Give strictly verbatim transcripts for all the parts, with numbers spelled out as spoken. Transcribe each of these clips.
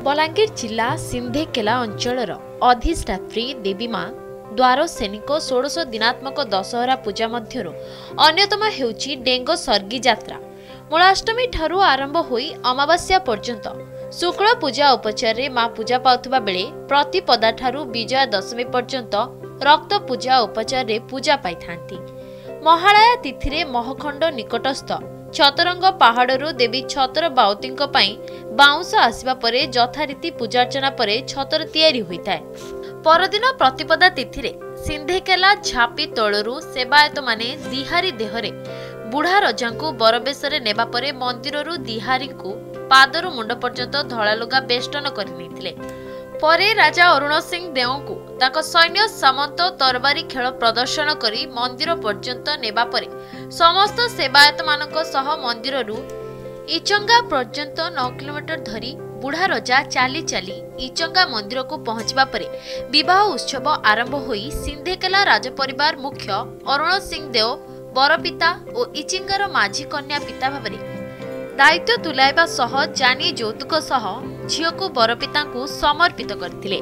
बलांगीर जिला सिंधेकेला अंचल अधिष्ठात्री देवी माँ द्वार सैनिक षोड़श दिनात्मक दशहरा पूजा मध्यरु अन्यतम हेउची डेंगो सर्गी यात्रा। मूलाष्टमी ठारू आरंभ होई अमावास्या पर्यंत शुक्ल पूजा उपचार रे माँ पूजा पाउथबा बेले प्रतिपदा ठारू विजया दशमी पर्यंत रक्त पूजा उपचार रे पूजा पाई थांती। महालया तिथि रे महखंड निकटस्थ छतरंग पहाड़रू देवी छतर बाउतींक पई बाउंस आसिबा परे यथारीति पूजार्चना परे छतर तैयारी होइताय। परदिन प्रतिपदा तिथि रे सिंधेकेला झापी तळरू सेवायत माने दिहारी देहरे बुढ़ा रजांकु बरबेशरे नेबा परे मंदिररू दिहारींकु पादरू मुंड पर्यंत धळा लुगा बेष्टन करि नैथिले। परे राजा अरुण सिंह देवंकु ताको सैन्य सामंत तरबारी खेल प्रदर्शन करी मंदिर पर्यंत नेबा परे समस्त सेवायत मानक सह मंदिररू इचंगा पर्यंत नौ किलोमीटर धरी बुढ़ा रजा चाली चाली इचंगा मंदिर को पहुंचबा परे विवाह उत्सव आरंभ होई सिंधेकेला राजपरिवार मुख्य अरुण सिंह देव बरपिता और इचिंगार माझी कन्या पिता भावरे दायित्व तुलाइबा सह जानी जौतुक सह झियो को बरपिता को समर्पित करथिले।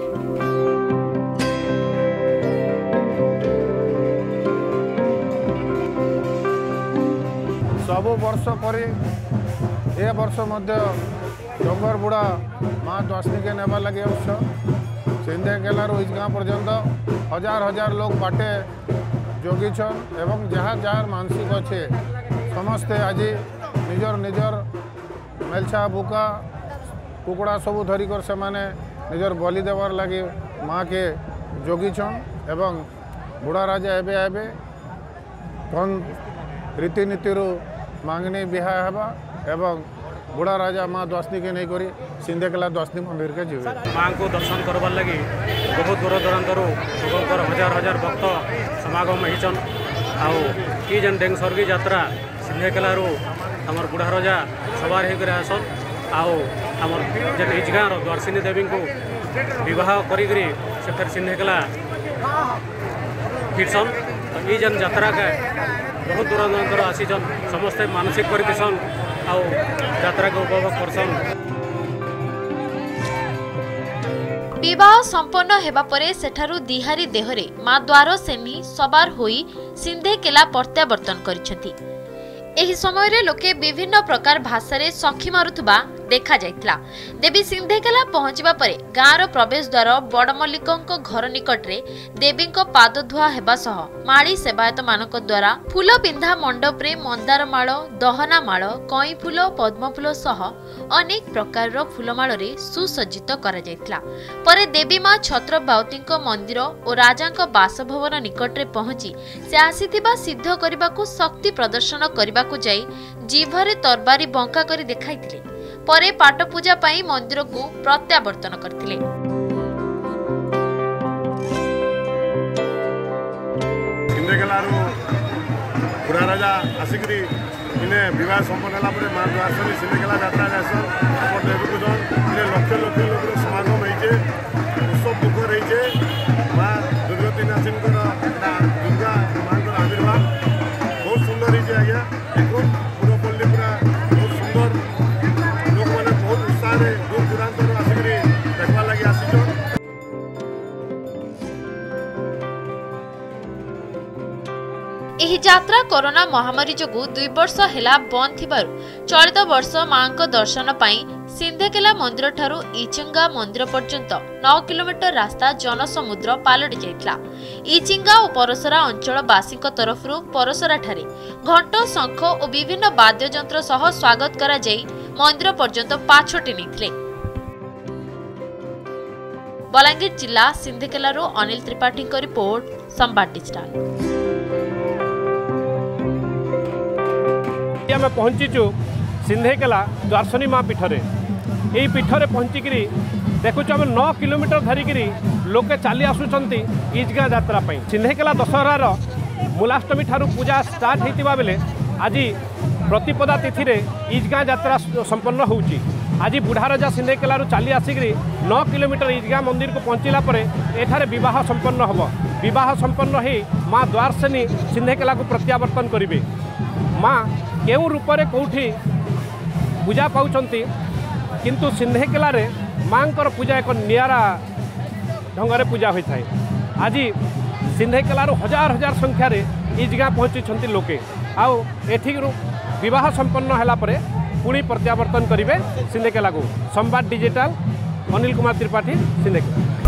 सब वर्ष परे ए वर्ष मध्य डोंगर बुढ़ा माँ द्वासनी के नेबा लगे उत्सव सिंधेकेला इजगाँ पर्यंत हजार हजार लोग बाटे जोगिछन एवं जहाँ जहाँ मानसिक अच्छे समस्ते आज निजर निजर मेलछा बुका कुकुड़ा सबू धरिकर से माने निजर बलि देवार लगे माँ के जोगिछन एवं बुढ़ा राजा एबे एबे कौन रीतिनीति मांगनी बिहा हेबा एवं बुढ़ा राजा माँ द्वासनी के नहीं करी सिंधेकेला द्वासनी मंदिर के जीवे माँ को दर्शन करवार लगी बहुत दूर दूरांतर लोकर हजार हजार भक्त समागम होइछन। आउ कि जेन डेंग सर्गी यात्रा सिंधेकेला हमर बुढ़ा राजा सवार होकर आसन आउ हमर जेन इजगाँर द्वारसिनी देवी को विवाह करी से फिर सिंधेकेला फिरसन। तो ये जेन यात्रा के बहुत दूर दूरांतर आसीछन समस्ते मानसिक करसन आउ यात्रा को उपभोग करसन। विवाह संपन्न हेबा परे सेठारु दिहारी देहरे माँ द्वार सेनी सवार होई सिंधेकेला प्रत्यावर्तन करिसेंती। एही समय रे लोके विभिन्न प्रकार भाषा रे सखी मारुथबा देखा जाइतला। देवी सिंधेकेला पहुंचबा परे गाँर प्रवेश द्वार बड़मल्लिकंक घर निकट रे देवी पाद धुआ हेबा सह माड़ी सेवायत मानक द्वारा फूल पिंधा मंडप रे मंदार माळ दहना माळ कई फूल पद्म फूल सह अनेक प्रकार रो फूलमाळ रे सुसज्जित करा जाइतला। परे देवी माँ छत्र बाउतींक मंदिर और राजांक बासभवन निकट रे पहुंची से आसीथिबा सिद्ध करबाकू शक्ति प्रदर्शन करबाकू जाई जीभरे तरबारी बंका करी देखाइथिले। परे पाट पूजा पाई मंदिर को प्रत्यावर्तन करथिले। सिंधेकेलारू बुढ़ा राजा आसिकरी इने विवाह संपन्न होला परे माँ द्वारसनी सिंधेकेला यात्रा जासन अपन देवी पूजन इने लक्ष लक्ष लोक समागम होइजे उत्सव मुखर होइजे माँ दुर्गति नासिनकर दुर्गा माँ को आविर्भाव बहुत सुंदर होइजे। आज्ञा देखो पूरा पल्ली पूरा बहुत सुंदर लोक माने बहुत उत्साह रे दूर दूरांतर आसिकरी देखबा लागि आसीछन। एही यात्रा कोरोना महामारी जोगु दुई वर्ष हेला बंद थिबारु चलित वर्ष मांक दर्शन पाई सिंधेकेला मंदिर ठारू इचिंगा मंदिर पर्यंत नौ किलोमीटर रास्ता जनसमुद्र पालटि जाइतला। इचिंगा और परसरा अंचल बासीक तरफरु परसरा ठारे घंट शंख और विभिन्न वाद्ययंत्र सह स्वागत करा जाई मंदिर पर्यंत पाछोटी नैथिले। बलांगीर जिला सिंधेकेलारू अनिल त्रिपाठी को रिपोर्ट संबाद डिजिटल। आम पहुँचीचु सिंधेकेला द्वारसनी माँ पीठरे यही पीठरे पहुँचिक देखु आम नौ किलोमीटर धरिक लोके चली आसुंच इजगाँ यात्रा सिंधेकेला दशहरार मूलाष्टमी ठारू पूजा स्टार्ट होता बेले आज प्रतिपदा तिथि रे इजगाँ यात्रा संपन्न होउची। आज बुढ़ा राजा सिंधेकेलारू चली आसिक नौ किलोमीटर इजगाँ मंदिर को पहुँचला एठारे विवाह संपन्न हम विवाह संपन्न हो माँ द्वारसेनी सिंधेकेला को प्रत्यावर्तन करेंगे। माँ केउ रूप से कौटी पूजा पाँच किंतु सिंधेकेला मांकर पूजा एक नियारा ढंग पूजा होता है। आज सिंधेकेलारू हजार हजार संख्यार ये जगह पहुँची लोके आउ एठी विवाह संपन्न होला परे पुणी प्रत्यावर्तन करेंगे सिंधेकेला को। संवाद डिजिटल अनिल कुमार त्रिपाठी सिंधेकेला।